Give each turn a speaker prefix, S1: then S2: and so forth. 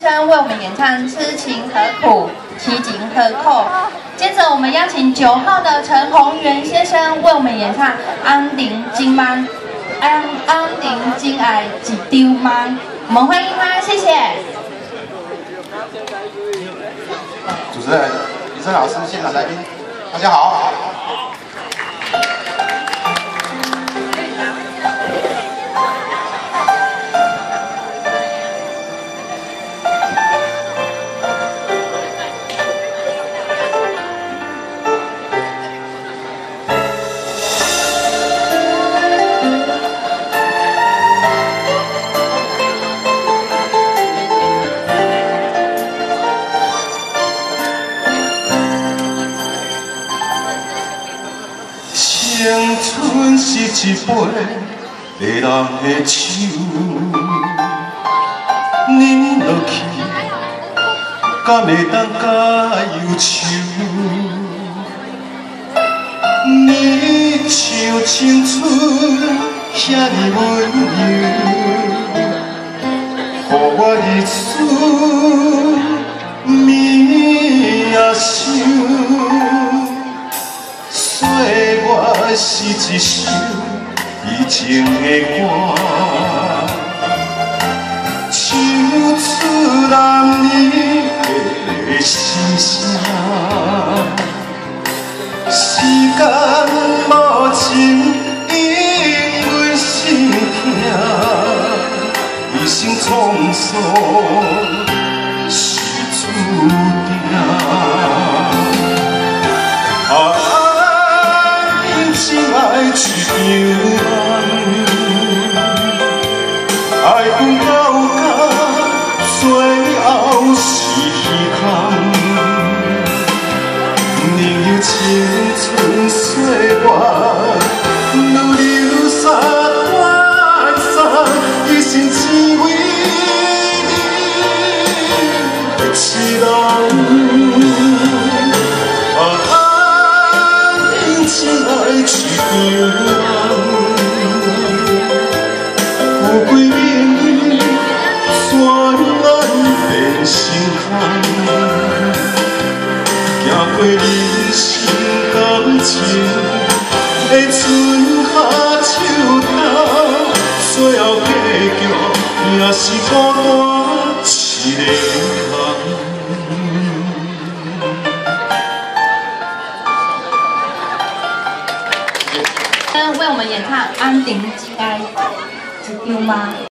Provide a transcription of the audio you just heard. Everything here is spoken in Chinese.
S1: 生为我们演唱《痴情何苦，其情何扣》。接着，我们邀请9号的陈宏源先生为我们演唱《安定今晚》，安定今爱一丢吗？我们欢迎他，谢谢。
S2: 主持人李生老师，现场来宾，大家好。 青春是一杯迷人的酒，饮落去，敢会当甲忧愁？你像青春遐尼温柔，予我日思暝仔想。 我是一首悲情的歌，唱出男儿的心声。时间无情，因阮心痛，一生沧桑是注定。 爱一场梦，爱恨到甲最后是虚空。宁有青春岁月，如流沙断肠，一生只为你的痴人。 一场梦，富贵命运全咱变成空，行过人生感情的春夏秋冬，最后结局也是孤单一个人。
S1: 为我们演唱《安定今爱一丢吗》。